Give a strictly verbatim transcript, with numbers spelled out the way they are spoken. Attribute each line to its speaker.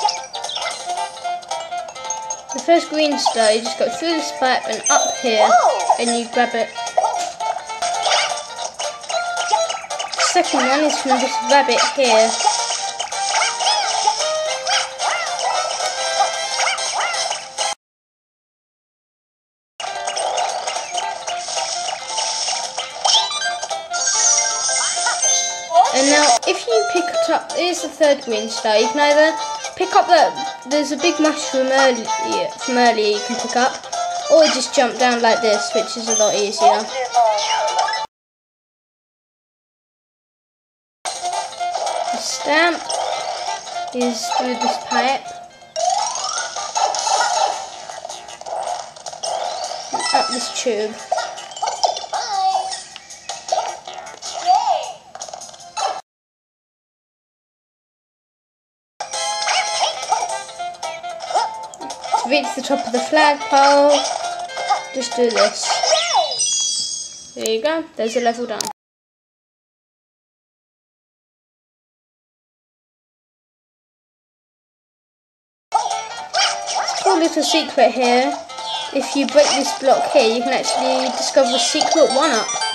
Speaker 1: The first green star, you just go through this pipe and up here, and you grab it. The second one is from this rabbit here. And now, if you pick up, here's the third green star, you can either pick up that, there's a big mushroom earlier, from earlier you can pick up, or just jump down like this, which is a lot easier. The stamp is through this pipe, and up this tube. To reach the top of the flagpole, just do this. There you go, there's a level done. Cool little secret here. If you break this block here, you can actually discover a secret one-up.